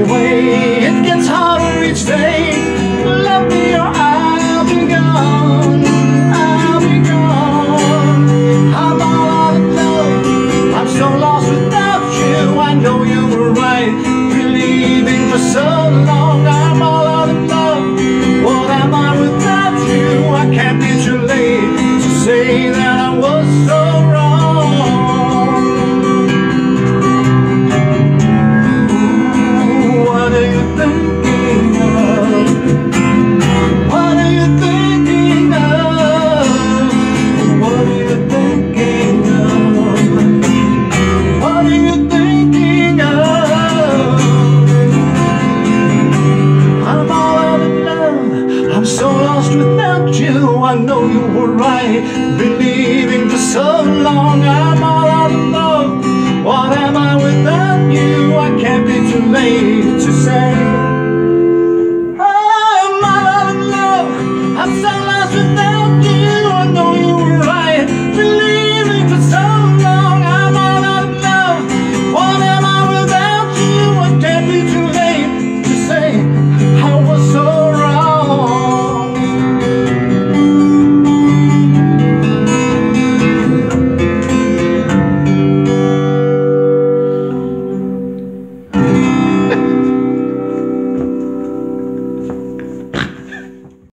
way. It gets harder each day. Love me or I'll be gone. I'll be gone. I'm all out of love. I'm so lost without you. I know you were right, believing for so long.